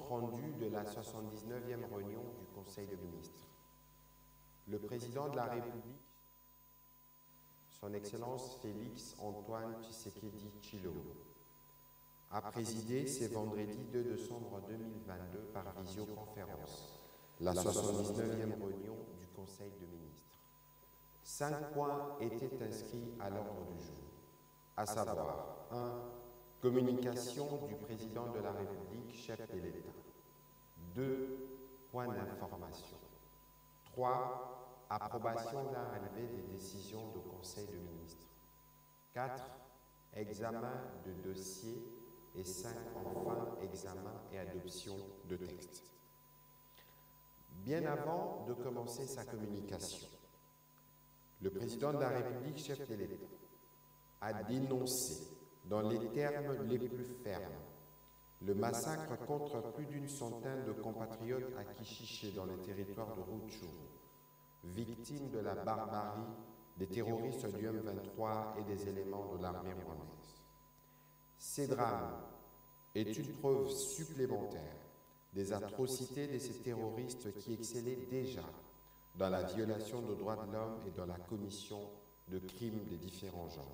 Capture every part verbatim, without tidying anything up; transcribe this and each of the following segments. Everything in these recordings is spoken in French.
rendu de la soixante-dix-neuvième réunion du Conseil des ministres. Le président de la République, son Excellence Félix Antoine Tshisekedi Tshilombo, a présidé ce vendredi deux décembre deux mille vingt-deux par visioconférence la soixante-dix-neuvième réunion du Conseil des ministres. Cinq points étaient inscrits à l'ordre du jour, à savoir un. Communication du président de la République, chef de l'État. deux. Points d'information. trois. Approbation d'un relevé des décisions du Conseil des ministres. quatre. Examen de dossiers. Et cinq. Enfin, examen et adoption de textes. Bien avant de commencer sa communication, le président de la République, chef de l'État, a dénoncé dans les termes les plus fermes le massacre contre plus d'une centaine de compatriotes à Kichiché dans le territoire de Rutshuru, victimes de la barbarie des terroristes du M vingt-trois et des éléments de l'armée rwandaise. Ces drames est une preuve supplémentaire des atrocités de ces terroristes qui excellaient déjà dans la violation des droits de l'homme et dans la commission de crimes de différents genres.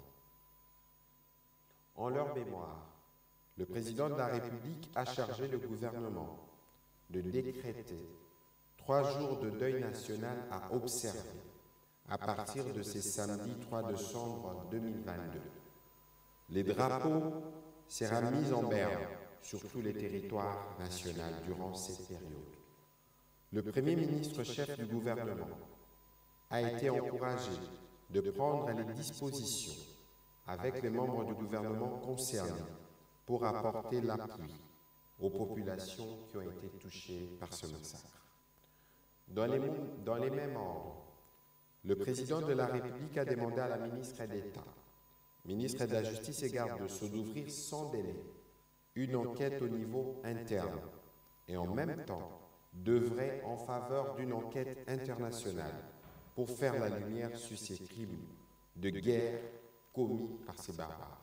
En leur mémoire, le président de la République a chargé le gouvernement de décréter trois jours de deuil national à observer à partir de ce samedi trois décembre deux mille vingt-deux. Les drapeaux seront mis en berne sur tous les territoires nationaux durant cette période. Le Premier ministre chef du gouvernement a été encouragé de prendre les dispositions avec les membres du gouvernement concernés pour apporter l'appui aux populations qui ont été touchées par ce massacre. Dans les, dans les mêmes ordres, le président de la République a demandé à la ministre d'État, ministre de la Justice et garde de Sceaux, d'ouvrir sans délai une enquête au niveau interne et en même temps d'œuvrer en faveur d'une enquête internationale pour faire la lumière sur ces crimes de guerre commis par ces barbares.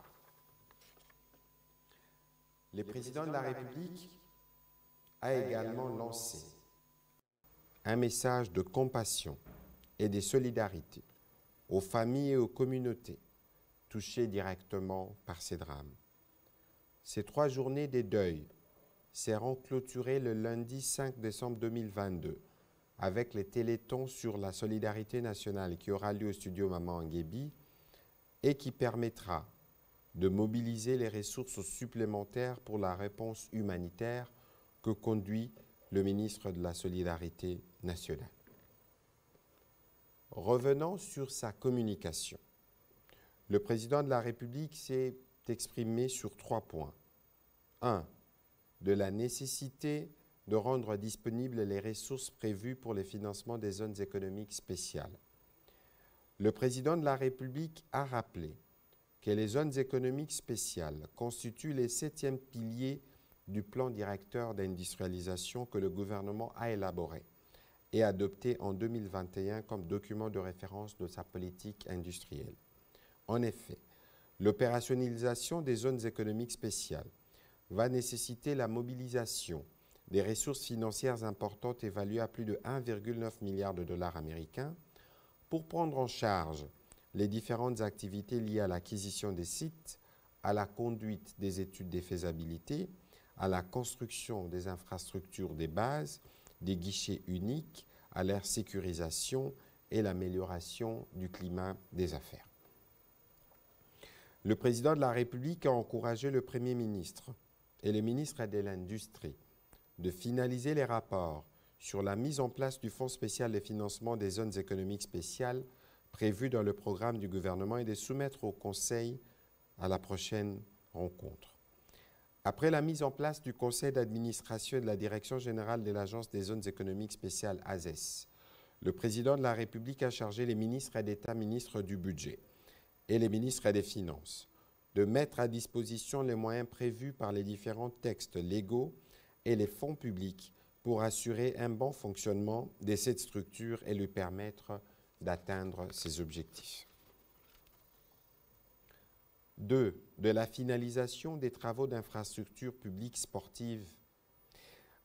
Le président de la République a également lancé un message de compassion et de solidarité aux familles et aux communautés touchées directement par ces drames. Ces trois journées de deuil seront clôturées le lundi cinq décembre deux mille vingt-deux avec les télétons sur la solidarité nationale qui aura lieu au studio Maman Nguébi et qui permettra de mobiliser les ressources supplémentaires pour la réponse humanitaire que conduit le ministre de la Solidarité nationale. Revenons sur sa communication. Le président de la République s'est exprimé sur trois points. un. De la nécessité de rendre disponibles les ressources prévues pour le financement des zones économiques spéciales. Le président de la République a rappelé que les zones économiques spéciales constituent les septièmes piliers du plan directeur d'industrialisation que le gouvernement a élaboré et adopté en deux mille vingt et un comme document de référence de sa politique industrielle. En effet, l'opérationnalisation des zones économiques spéciales va nécessiter la mobilisation des ressources financières importantes évaluées à plus de un virgule neuf milliard de dollars américains pour prendre en charge les différentes activités liées à l'acquisition des sites, à la conduite des études de faisabilité, à la construction des infrastructures des bases, des guichets uniques, à leur sécurisation et l'amélioration du climat des affaires. Le président de la République a encouragé le Premier ministre et le ministre de l'Industrie de finaliser les rapports sur la mise en place du Fonds spécial de financement des zones économiques spéciales prévu dans le programme du gouvernement et de soumettre au Conseil à la prochaine rencontre. Après la mise en place du Conseil d'administration et de la Direction générale de l'Agence des zones économiques spéciales A Z E S, le président de la République a chargé les ministres d'État, ministres du Budget et les ministres des Finances de mettre à disposition les moyens prévus par les différents textes légaux et les fonds publics pour assurer un bon fonctionnement de cette structure et lui permettre d'atteindre ses objectifs. deux. De la finalisation des travaux d'infrastructures publiques sportives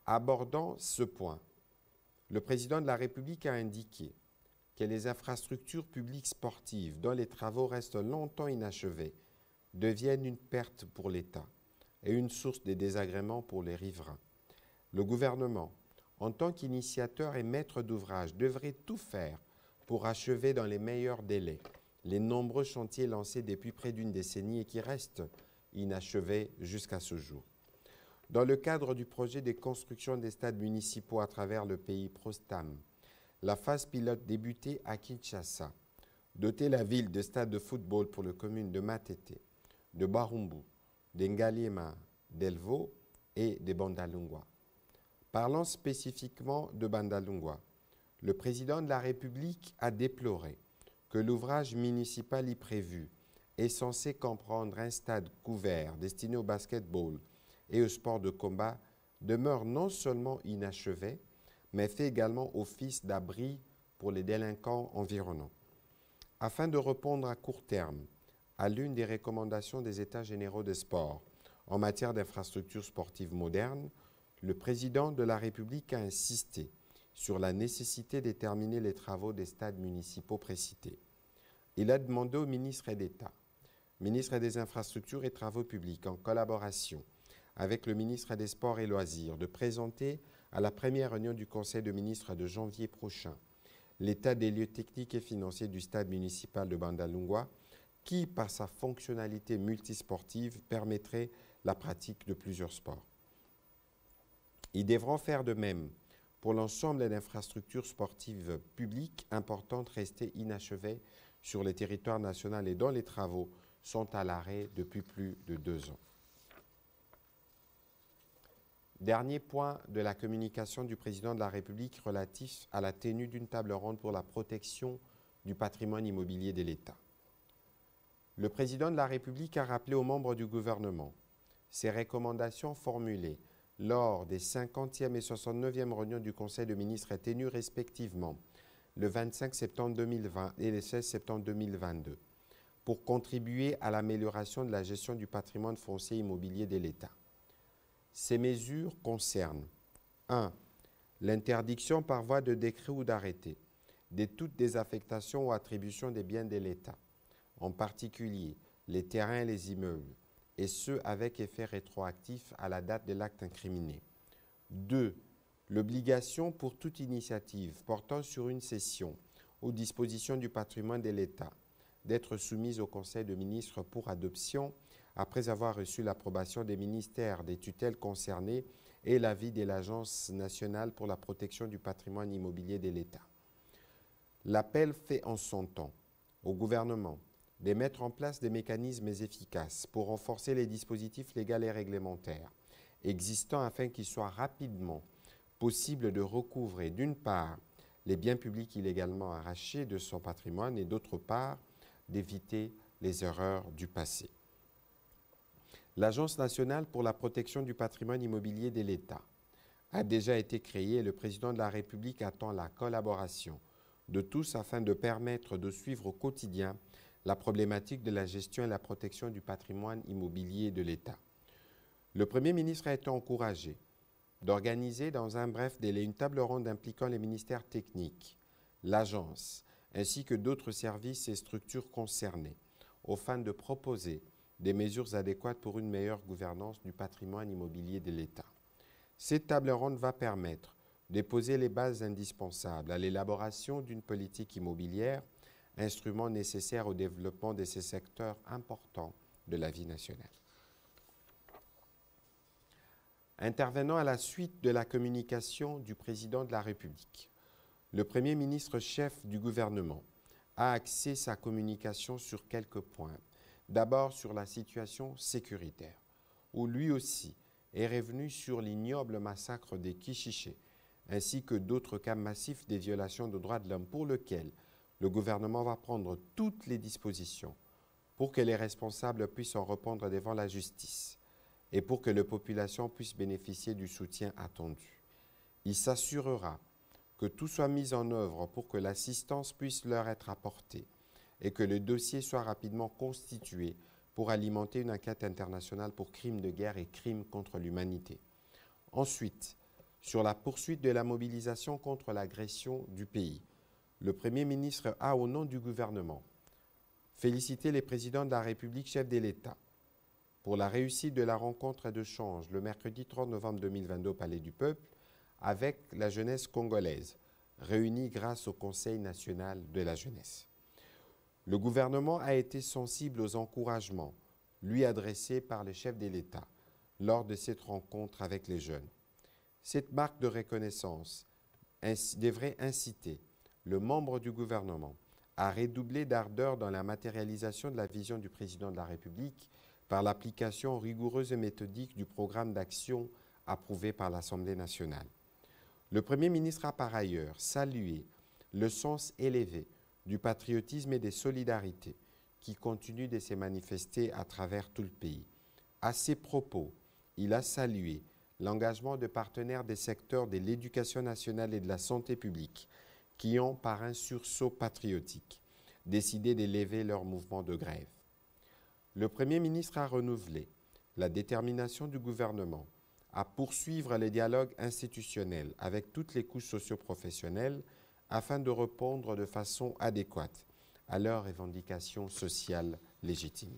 Abordant ce point, le président de la République a indiqué que les infrastructures publiques sportives, dont les travaux restent longtemps inachevés, deviennent une perte pour l'État et une source de désagréments pour les riverains. Le gouvernement, en tant qu'initiateur et maître d'ouvrage, devrait tout faire pour achever dans les meilleurs délais les nombreux chantiers lancés depuis près d'une décennie et qui restent inachevés jusqu'à ce jour. Dans le cadre du projet de construction des stades municipaux à travers le pays Prostam, la phase pilote débutée à Kinshasa, doter la ville de stades de football pour les communes de Matete, de Barumbu, d'Engaliema, d'Elvo et de Bandalungwa. Parlant spécifiquement de Bandalungwa, le président de la République a déploré que l'ouvrage municipal y prévu est censé comprendre un stade couvert destiné au basketball et au sport de combat demeure non seulement inachevé, mais fait également office d'abri pour les délinquants environnants. Afin de répondre à court terme à l'une des recommandations des États généraux des sports en matière d'infrastructures sportives modernes, le président de la République a insisté sur la nécessité de terminer les travaux des stades municipaux précités. Il a demandé au ministre d'État, ministre des Infrastructures et Travaux publics, en collaboration avec le ministre des Sports et Loisirs, de présenter à la première réunion du Conseil de ministres de janvier prochain l'état des lieux techniques et financiers du stade municipal de Bandalungwa, qui, par sa fonctionnalité multisportive, permettrait la pratique de plusieurs sports. Ils devront faire de même pour l'ensemble des infrastructures sportives publiques importantes restées inachevées sur le territoire national et dont les travaux sont à l'arrêt depuis plus de deux ans. Dernier point de la communication du président de la République relatif à la tenue d'une table ronde pour la protection du patrimoine immobilier de l'État. Le président de la République a rappelé aux membres du gouvernement ses recommandations formulées lors des cinquantième et soixante-neuvième réunions du Conseil de ministres tenues respectivement le vingt-cinq septembre deux mille vingt et le seize septembre deux mille vingt-deux pour contribuer à l'amélioration de la gestion du patrimoine foncier immobilier de l'État. Ces mesures concernent un. L'interdiction par voie de décret ou d'arrêté de toute désaffectation ou attribution des biens de l'État, en particulier les terrains et les immeubles, et ce avec effet rétroactif à la date de l'acte incriminé. deux. L'obligation pour toute initiative portant sur une cession ou disposition du patrimoine de l'État d'être soumise au Conseil de ministres pour adoption après avoir reçu l'approbation des ministères des tutelles concernées et l'avis de l'Agence nationale pour la protection du patrimoine immobilier de l'État. L'appel fait en son temps au gouvernement de mettre en place des mécanismes efficaces pour renforcer les dispositifs légaux et réglementaires existants afin qu'il soit rapidement possible de recouvrer d'une part les biens publics illégalement arrachés de son patrimoine et d'autre part d'éviter les erreurs du passé. L'Agence nationale pour la protection du patrimoine immobilier de l'État a déjà été créée et le président de la République attend la collaboration de tous afin de permettre de suivre au quotidien la problématique de la gestion et la protection du patrimoine immobilier de l'État. Le Premier ministre a été encouragé d'organiser dans un bref délai une table ronde impliquant les ministères techniques, l'agence, ainsi que d'autres services et structures concernées, aux fins de proposer des mesures adéquates pour une meilleure gouvernance du patrimoine immobilier de l'État. Cette table ronde va permettre de poser les bases indispensables à l'élaboration d'une politique immobilière, instrument nécessaire au développement de ces secteurs importants de la vie nationale. Intervenant à la suite de la communication du président de la République, le Premier ministre chef du gouvernement a axé sa communication sur quelques points. D'abord sur la situation sécuritaire, où lui aussi est revenu sur l'ignoble massacre des Kishiché, ainsi que d'autres cas massifs des violations de droits de l'homme pour lesquels le gouvernement va prendre toutes les dispositions pour que les responsables puissent en répondre devant la justice et pour que la population puisse bénéficier du soutien attendu. Il s'assurera que tout soit mis en œuvre pour que l'assistance puisse leur être apportée et que le dossier soit rapidement constitué pour alimenter une enquête internationale pour crimes de guerre et crimes contre l'humanité. Ensuite, sur la poursuite de la mobilisation contre l'agression du pays. Le Premier ministre a, au nom du gouvernement, félicité les présidents de la République, chefs de l'État, pour la réussite de la rencontre de change le mercredi trente novembre deux mille vingt-deux au Palais du Peuple avec la jeunesse congolaise, réunie grâce au Conseil national de la jeunesse. Le gouvernement a été sensible aux encouragements lui adressés par le chef de l'État lors de cette rencontre avec les jeunes. Cette marque de reconnaissance devrait inciter le membre du gouvernement à redoubler d'ardeur dans la matérialisation de la vision du président de la République par l'application rigoureuse et méthodique du programme d'action approuvé par l'Assemblée nationale. Le Premier ministre a par ailleurs salué le sens élevé du patriotisme et des solidarités qui continuent de se manifester à travers tout le pays. À ces propos, il a salué l'engagement de partenaires des secteurs de l'éducation nationale et de la santé publique qui ont, par un sursaut patriotique, décidé d'élever leur mouvement de grève. Le Premier ministre a renouvelé la détermination du gouvernement à poursuivre les dialogues institutionnels avec toutes les couches socio-professionnelles afin de répondre de façon adéquate à leurs revendications sociales légitimes.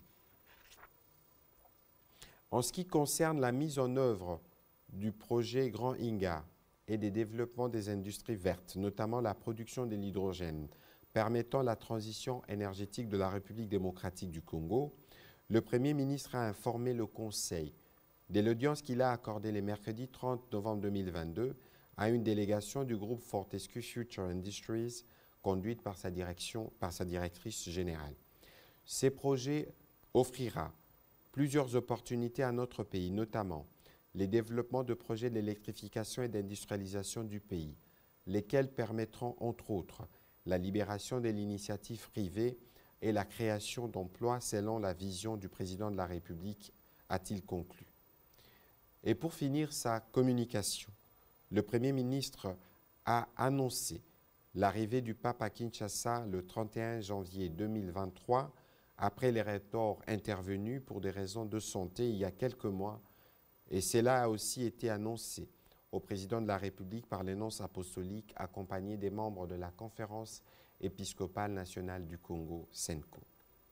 En ce qui concerne la mise en œuvre du projet Grand Inga et des développements des industries vertes, notamment la production de l'hydrogène, permettant la transition énergétique de la République démocratique du Congo, le Premier ministre a informé le Conseil de l'audience qu'il a accordée le mercredi trente novembre deux mille vingt-deux à une délégation du groupe Fortescue Future Industries, conduite par sa, direction, par sa directrice générale. Ces projets offriront plusieurs opportunités à notre pays, notamment les développements de projets d'électrification et d'industrialisation du pays, lesquels permettront, entre autres, la libération de l'initiative privée et la création d'emplois selon la vision du président de la République, a-t-il conclu. Et pour finir sa communication, le Premier ministre a annoncé l'arrivée du pape à Kinshasa le trente et un janvier deux mille vingt-trois, après les reports intervenus pour des raisons de santé il y a quelques mois, et cela a aussi été annoncé au président de la République par les nonces apostoliques accompagnés des membres de la Conférence épiscopale nationale du Congo, SENCO.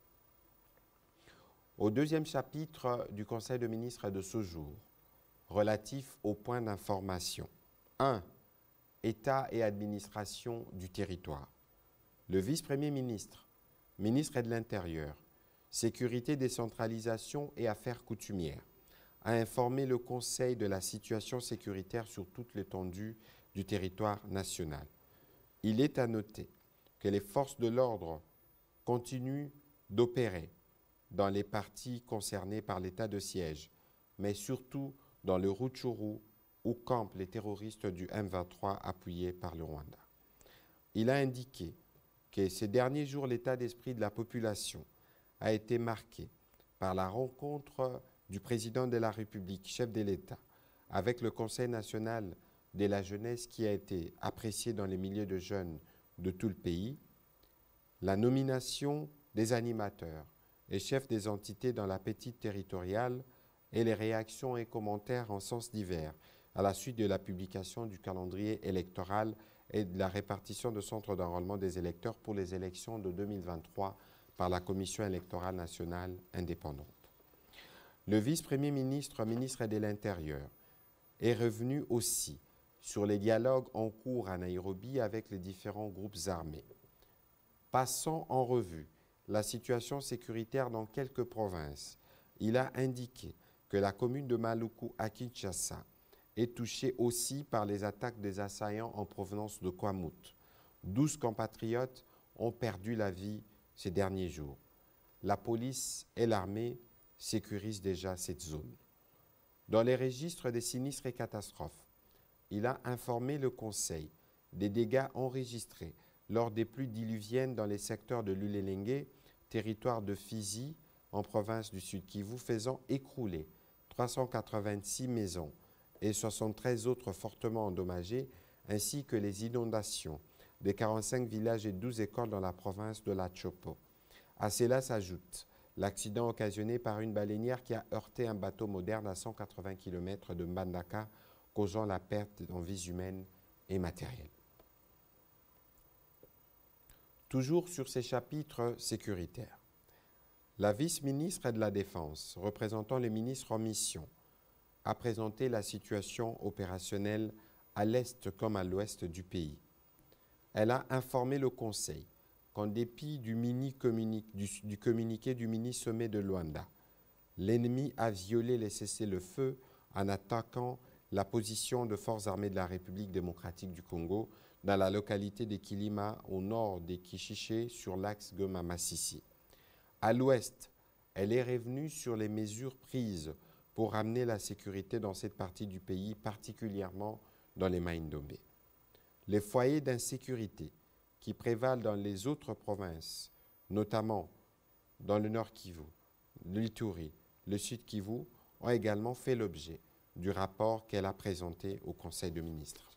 Au deuxième chapitre du Conseil de ministres de ce jour, relatif aux points d'information. un. État et administration du territoire. Le vice-premier ministre, ministre de l'Intérieur, Sécurité, décentralisation et affaires coutumières, a informé le Conseil de la situation sécuritaire sur toute l'étendue du territoire national. Il est à noter que les forces de l'ordre continuent d'opérer dans les parties concernées par l'état de siège, mais surtout dans le Rutshuru, où campent les terroristes du M vingt-trois appuyés par le Rwanda. Il a indiqué que ces derniers jours, l'état d'esprit de la population a été marqué par la rencontre du président de la République, chef de l'État, avec le Conseil national de la jeunesse qui a été apprécié dans les milieux de jeunes de tout le pays, la nomination des animateurs et chefs des entités dans la petite territoriale et les réactions et commentaires en sens divers à la suite de la publication du calendrier électoral et de la répartition de centres d'enrôlement des électeurs pour les élections de deux mille vingt-trois par la Commission électorale nationale indépendante. Le vice-premier ministre, ministre de l'Intérieur, est revenu aussi sur les dialogues en cours à Nairobi avec les différents groupes armés. Passant en revue la situation sécuritaire dans quelques provinces, il a indiqué que la commune de Maluku à Kinshasa est touchée aussi par les attaques des assaillants en provenance de Kwamut. Douze compatriotes ont perdu la vie ces derniers jours. La police et l'armée sécurisent déjà cette zone. Dans les registres des sinistres et catastrophes, il a informé le Conseil des dégâts enregistrés lors des pluies diluviennes dans les secteurs de l'Ulelengue, territoire de Fizi, en province du Sud Kivu, faisant écrouler trois cent quatre-vingt-six maisons et soixante-treize autres fortement endommagées, ainsi que les inondations de quarante-cinq villages et douze écoles dans la province de la Chopo. À cela s'ajoute l'accident occasionné par une baleinière qui a heurté un bateau moderne à cent quatre-vingts kilomètres de Mbandaka, causant la perte en vies humaines et matérielles. Toujours sur ces chapitres sécuritaires, la vice-ministre de la Défense, représentant les ministres en mission, a présenté la situation opérationnelle à l'est comme à l'ouest du pays. Elle a informé le Conseil qu'en dépit du, mini -communi du, du communiqué du mini-sommet de Luanda, l'ennemi a violé les cessez-le-feu en attaquant la position de forces armées de la République démocratique du Congo dans la localité de Kilima au nord de Kishiché sur l'axe Goma-Massissi. À l'ouest, elle est revenue sur les mesures prises pour ramener la sécurité dans cette partie du pays, particulièrement dans les Maïndombe. Les foyers d'insécurité qui prévalent dans les autres provinces, notamment dans le Nord Kivu, l'Ituri, le Sud Kivu, ont également fait l'objet du rapport qu'elle a présenté au Conseil des ministres.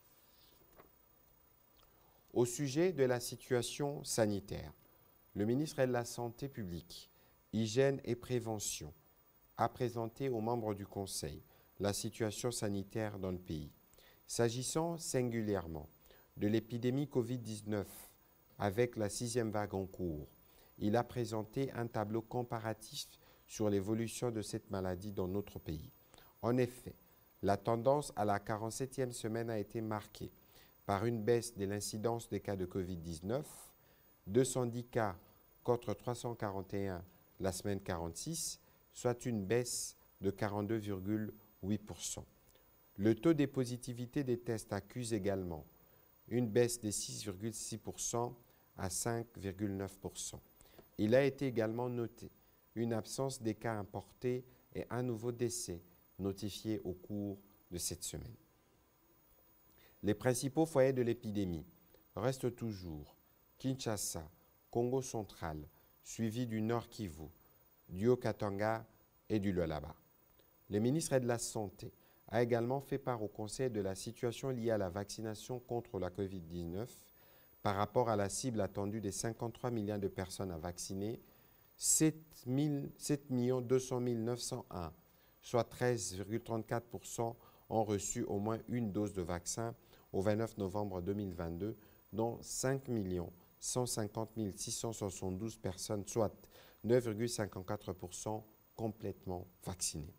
Au sujet de la situation sanitaire, le ministre de la Santé publique, Hygiène et Prévention a présenté aux membres du Conseil la situation sanitaire dans le pays. S'agissant singulièrement de l'épidémie covid dix-neuf avec la sixième vague en cours, il a présenté un tableau comparatif sur l'évolution de cette maladie dans notre pays. En effet, la tendance à la quarante-septième semaine a été marquée par une baisse de l'incidence des cas de covid dix-neuf, deux cent dix cas contre trois cent quarante et un la semaine quarante-six, soit une baisse de quarante-deux virgule huit pour cent. Le taux de positivité des tests accuse également une baisse de six virgule six pour cent à cinq virgule neuf pour cent. Il a été également noté une absence des cas importés et un nouveau décès notifié au cours de cette semaine. Les principaux foyers de l'épidémie restent toujours Kinshasa, Congo central, suivi du Nord Kivu, du Haut-Katanga et du Lualaba. Le ministre de la Santé a également fait part au Conseil de la situation liée à la vaccination contre la covid dix-neuf par rapport à la cible attendue des cinquante-trois millions de personnes à vacciner, sept millions deux cent mille neuf cent un, soit treize virgule trente-quatre pour cent, ont reçu au moins une dose de vaccin au vingt-neuf novembre deux mille vingt-deux, dont cinq millions cent cinquante mille six cent soixante-douze personnes, soit neuf virgule cinquante-quatre pour cent complètement vaccinées.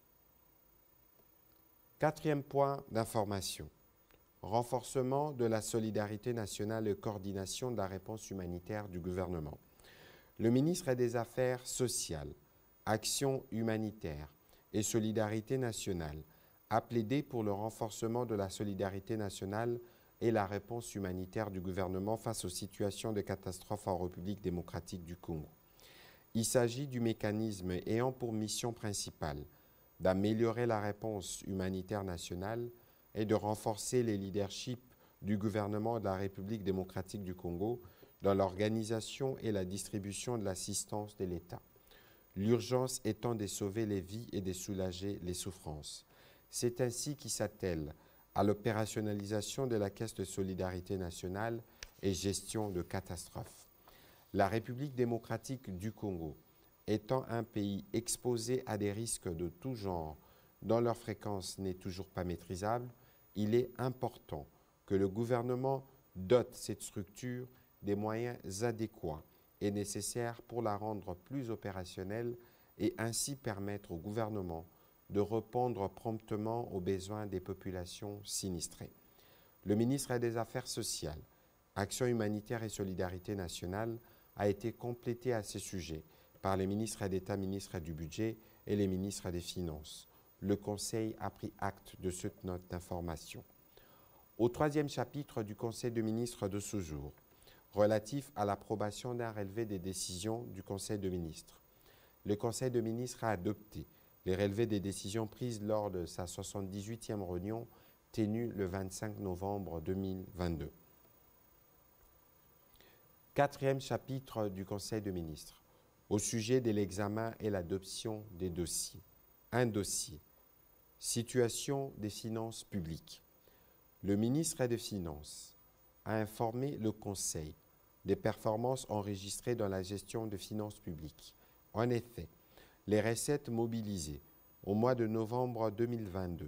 Quatrième point d'information, renforcement de la solidarité nationale et coordination de la réponse humanitaire du gouvernement. Le ministre des Affaires sociales, Action humanitaire et solidarité nationale a plaidé pour le renforcement de la solidarité nationale et la réponse humanitaire du gouvernement face aux situations de catastrophe en République démocratique du Congo. Il s'agit du mécanisme ayant pour mission principale d'améliorer la réponse humanitaire nationale et de renforcer les leaderships du gouvernement de la République démocratique du Congo dans l'organisation et la distribution de l'assistance de l'État. L'urgence étant de sauver les vies et de soulager les souffrances. C'est ainsi qu'il s'attelle à l'opérationnalisation de la Caisse de solidarité nationale et gestion de catastrophes. La République démocratique du Congo étant un pays exposé à des risques de tout genre dont leur fréquence n'est toujours pas maîtrisable, il est important que le gouvernement dote cette structure des moyens adéquats et nécessaires pour la rendre plus opérationnelle et ainsi permettre au gouvernement de répondre promptement aux besoins des populations sinistrées. Le ministre des Affaires sociales, Action humanitaire et solidarité nationale a été complété à ce sujet par les ministres d'État, ministres du Budget et les ministres des Finances. Le Conseil a pris acte de cette note d'information. Au troisième chapitre du Conseil des ministres de ce jour, relatif à l'approbation d'un relevé des décisions du Conseil des ministres, le Conseil des ministres a adopté les relevés des décisions prises lors de sa soixante-dix-huitième réunion tenue le vingt-cinq novembre deux mille vingt-deux. Quatrième chapitre du Conseil des ministres, au sujet de l'examen et l'adoption des dossiers. Un dossier, situation des finances publiques. Le ministre des Finances a informé le Conseil des performances enregistrées dans la gestion des finances publiques. En effet, les recettes mobilisées au mois de novembre deux mille vingt-deux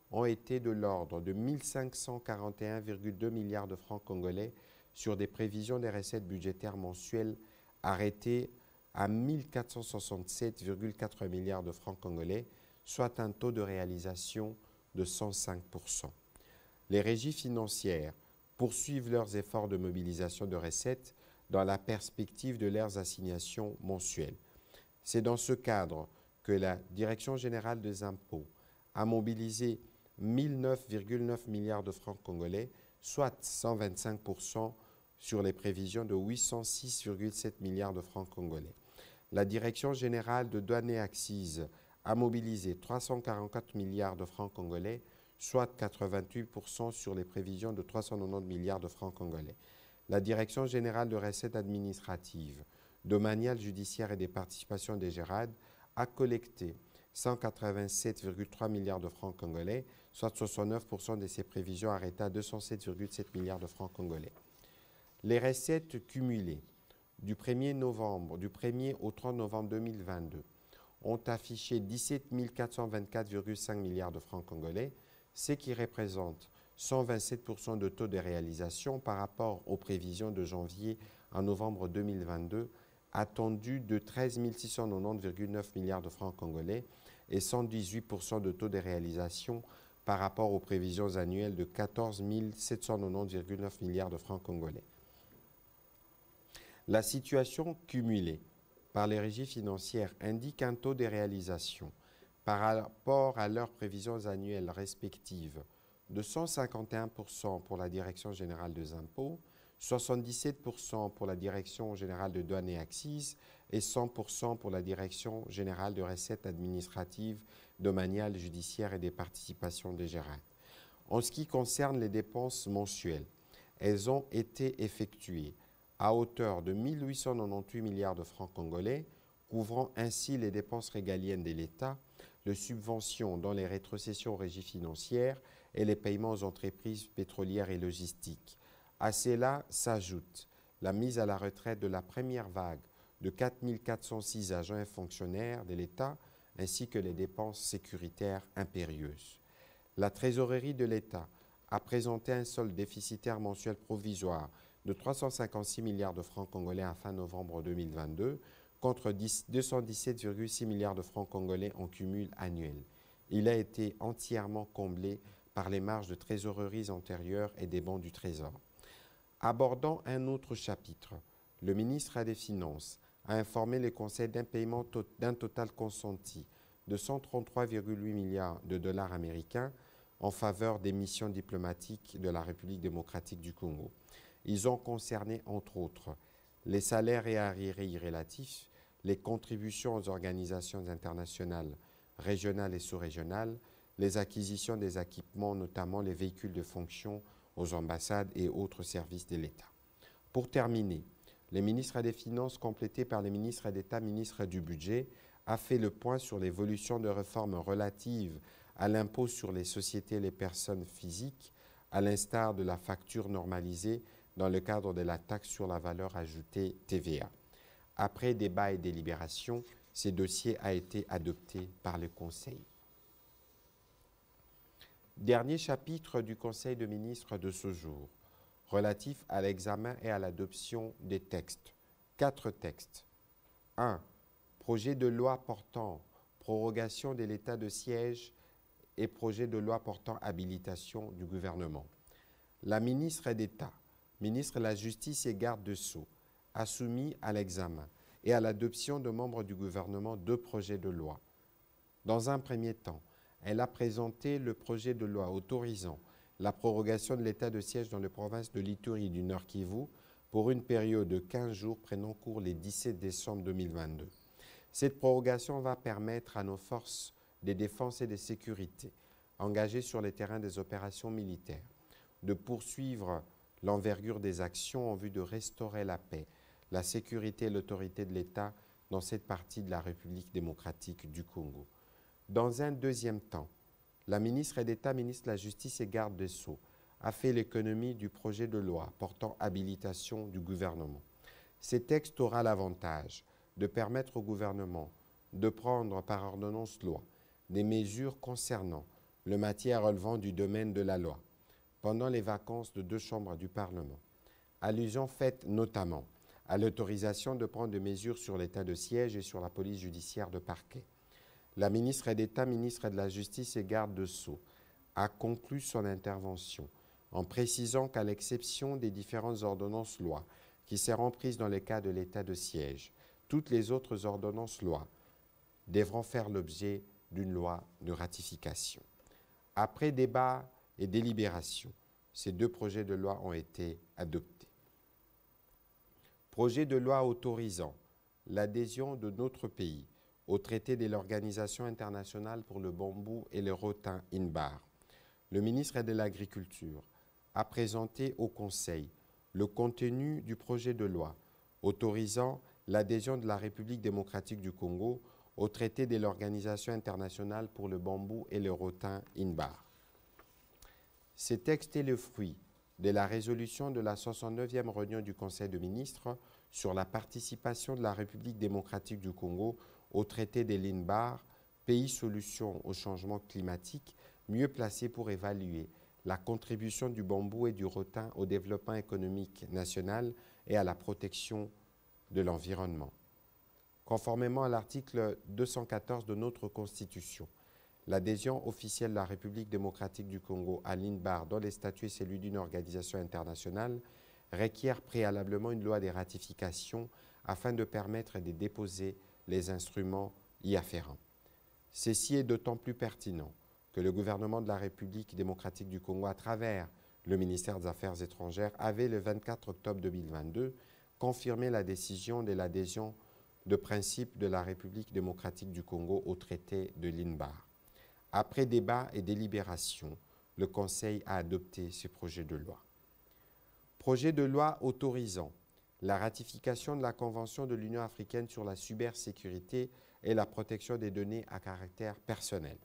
ont été de l'ordre de mille cinq cent quarante et un virgule deux milliards de francs congolais sur des prévisions des recettes budgétaires mensuelles arrêtées à mille quatre cent soixante-sept virgule quatre milliards de francs congolais, soit un taux de réalisation de cent cinq pour cent. Les régies financières poursuivent leurs efforts de mobilisation de recettes dans la perspective de leurs assignations mensuelles. C'est dans ce cadre que la Direction générale des impôts a mobilisé mille neuf virgule neuf milliards de francs congolais, soit cent vingt-cinq pour cent sur les prévisions de huit cent six virgule sept milliards de francs congolais. La Direction générale de douane et accises a mobilisé trois cent quarante-quatre milliards de francs congolais, soit quatre-vingt-huit pour cent sur les prévisions de trois cent quatre-vingt-dix milliards de francs congolais. La Direction générale de recettes administratives, domaniales, judiciaires et des participations des Gérades a collecté cent quatre-vingt-sept virgule trois milliards de francs congolais, soit soixante-neuf pour cent de ses prévisions arrêtées à deux cent sept virgule sept milliards de francs congolais. Les recettes cumulées du premier novembre, du premier au trente novembre deux mille vingt-deux ont affiché dix-sept mille quatre cent vingt-quatre virgule cinq milliards de francs congolais, ce qui représente cent vingt-sept pour cent de taux de réalisation par rapport aux prévisions de janvier à novembre deux mille vingt-deux, attendues de treize mille six cent quatre-vingt-dix virgule neuf milliards de francs congolais et cent dix-huit pour cent de taux de réalisation par rapport aux prévisions annuelles de quatorze mille sept cent quatre-vingt-dix virgule neuf milliards de francs congolais. La situation cumulée par les régies financières indique un taux de réalisation par rapport à leurs prévisions annuelles respectives de cent cinquante et un pour cent pour la Direction générale des impôts, soixante-dix-sept pour cent pour la Direction générale de douane et accises et cent pour cent pour la Direction générale de recettes administratives, domaniales, judiciaires et des participations des Gérades. En ce qui concerne les dépenses mensuelles, elles ont été effectuées à hauteur de mille huit cent quatre-vingt-dix-huit milliards de francs congolais, couvrant ainsi les dépenses régaliennes de l'État, les subventions dans les rétrocessions aux régies financières et les paiements aux entreprises pétrolières et logistiques. À cela s'ajoute la mise à la retraite de la première vague de quatre mille quatre cent six agents et fonctionnaires de l'État, ainsi que les dépenses sécuritaires impérieuses. La trésorerie de l'État a présenté un solde déficitaire mensuel provisoire de trois cent cinquante-six milliards de francs congolais à fin novembre deux mille vingt-deux, contre deux cent dix-sept virgule six milliards de francs congolais en cumul annuel. Il a été entièrement comblé par les marges de trésorerie antérieures et des bons du Trésor. Abordant un autre chapitre, le ministre des Finances a informé le Conseil d'un paiement d'un total consenti de cent trente-trois virgule huit milliards de dollars américains en faveur des missions diplomatiques de la République démocratique du Congo. Ils ont concerné, entre autres, les salaires et arriérés relatifs, les contributions aux organisations internationales, régionales et sous-régionales, les acquisitions des équipements, notamment les véhicules de fonction aux ambassades et autres services de l'État. Pour terminer, le ministre des Finances, complété par le ministre d'État, ministre du Budget, a fait le point sur l'évolution de réformes relatives à l'impôt sur les sociétés et les personnes physiques, à l'instar de la facture normalisée dans le cadre de la taxe sur la valeur ajoutée T V A. Après débat et délibération, ce dossier a été adopté par le Conseil. Dernier chapitre du Conseil des ministres de ce jour, relatif à l'examen et à l'adoption des textes. Quatre textes. un. Projet de loi portant prorogation de l'état de siège et projet de loi portant habilitation du gouvernement. La ministre d'État, ministre de la Justice et garde des Sceaux, a soumis à l'examen et à l'adoption de membres du gouvernement deux projets de loi. Dans un premier temps, elle a présenté le projet de loi autorisant la prorogation de l'état de siège dans les provinces de l'Ituri et du Nord Kivu pour une période de quinze jours prenant cours le dix-sept décembre deux mille vingt-deux. Cette prorogation va permettre à nos forces de défense et de sécurité engagées sur les terrains des opérations militaires de poursuivre l'envergure des actions en vue de restaurer la paix, la sécurité et l'autorité de l'État dans cette partie de la République démocratique du Congo. Dans un deuxième temps, la ministre d'État, ministre de la Justice et garde des Sceaux a fait l'économie du projet de loi portant habilitation du gouvernement. Ce texte aura l'avantage de permettre au gouvernement de prendre par ordonnance loi des mesures concernant le matière relevant du domaine de la loi, pendant les vacances de deux chambres du Parlement. Allusion faite notamment à l'autorisation de prendre des mesures sur l'état de siège et sur la police judiciaire de parquet. La ministre d'État, ministre de la Justice et garde de Sceaux, a conclu son intervention en précisant qu'à l'exception des différentes ordonnances-lois qui seront prises dans le cas de l'état de siège, toutes les autres ordonnances-lois devront faire l'objet d'une loi de ratification. Après débat et délibération, ces deux projets de loi ont été adoptés. Projet de loi autorisant l'adhésion de notre pays au traité de l'Organisation internationale pour le bambou et le rotin I N B A R. Le ministre de l'Agriculture a présenté au Conseil le contenu du projet de loi autorisant l'adhésion de la République démocratique du Congo au traité de l'Organisation internationale pour le bambou et le rotin I N B A R. Ce texte est le fruit de la résolution de la soixante-neuvième réunion du Conseil des ministres sur la participation de la République démocratique du Congo au traité de l'I N B A R, pays solution au changement climatique, mieux placé pour évaluer la contribution du bambou et du rotin au développement économique national et à la protection de l'environnement. Conformément à l'article deux cent quatorze de notre Constitution, l'adhésion officielle de la République démocratique du Congo à l'I N B A R, dont les statuts et celui d'une organisation internationale, requiert préalablement une loi de ratification afin de permettre de déposer les instruments y afférents. Ceci est d'autant plus pertinent que le gouvernement de la République démocratique du Congo, à travers le ministère des Affaires étrangères, avait le vingt-quatre octobre deux mille vingt-deux confirmé la décision de l'adhésion de principe de la République démocratique du Congo au traité de l'I N B A R. Après débat et délibération, le Conseil a adopté ce projet de loi. Projet de loi autorisant la ratification de la Convention de l'Union africaine sur la cybersécurité et la protection des données à caractère personnel.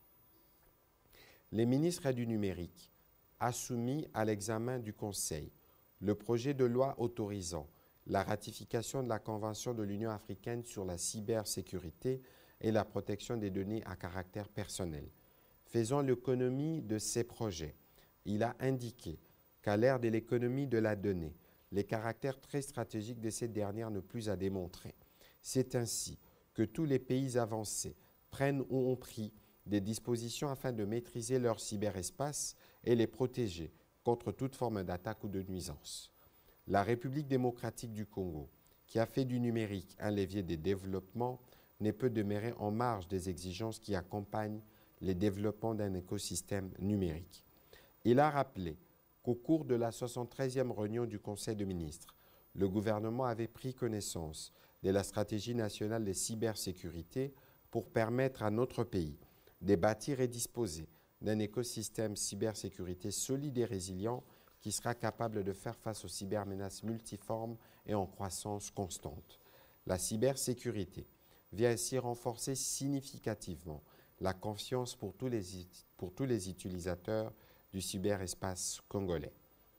Les ministres du numérique a soumis à l'examen du Conseil le projet de loi autorisant la ratification de la Convention de l'Union africaine sur la cybersécurité et la protection des données à caractère personnel. Faisant l'économie de ces projets, il a indiqué qu'à l'ère de l'économie de la donnée, les caractères très stratégiques de cette dernière ne plus à démontrer. C'est ainsi que tous les pays avancés prennent ou ont pris des dispositions afin de maîtriser leur cyberespace et les protéger contre toute forme d'attaque ou de nuisance. La République démocratique du Congo, qui a fait du numérique un levier de développement, ne peut demeurer en marge des exigences qui accompagnent les développements d'un écosystème numérique. Il a rappelé qu'au cours de la soixante-treizième réunion du Conseil des ministres, le gouvernement avait pris connaissance de la stratégie nationale de cybersécurité pour permettre à notre pays de bâtir et disposer d'un écosystème cybersécurité solide et résilient qui sera capable de faire face aux cybermenaces multiformes et en croissance constante. La cybersécurité vient ainsi renforcer significativement la confiance pour tous les, pour tous les utilisateurs du cyberespace congolais.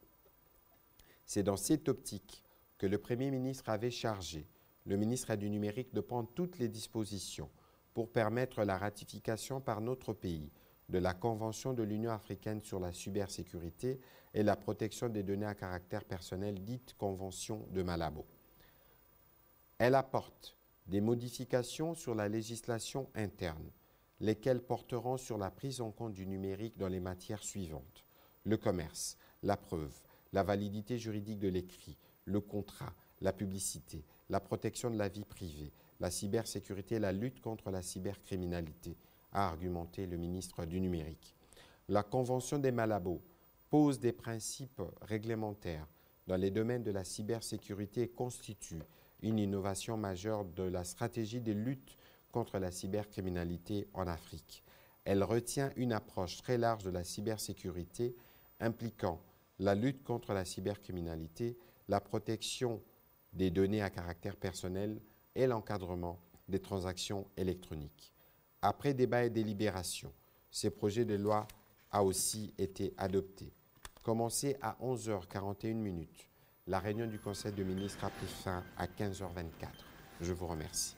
C'est dans cette optique que le Premier ministre avait chargé le ministre du Numérique de prendre toutes les dispositions pour permettre la ratification par notre pays de la Convention de l'Union africaine sur la cybersécurité et la protection des données à caractère personnel, dite Convention de Malabo. Elle apporte des modifications sur la législation interne, lesquelles porteront sur la prise en compte du numérique dans les matières suivantes: le commerce, la preuve, la validité juridique de l'écrit, le contrat, la publicité, la protection de la vie privée, la cybersécurité et la lutte contre la cybercriminalité, a argumenté le ministre du Numérique. La Convention des Malabo pose des principes réglementaires dans les domaines de la cybersécurité et constitue une innovation majeure de la stratégie de lutte contre la cybercriminalité en Afrique. Elle retient une approche très large de la cybersécurité impliquant la lutte contre la cybercriminalité, la protection des données à caractère personnel et l'encadrement des transactions électroniques. Après débat et délibération, ce projet de loi a aussi été adopté. Commencé à onze heures quarante et une minutes, la réunion du Conseil des ministres a pris fin à quinze heures vingt-quatre. Je vous remercie.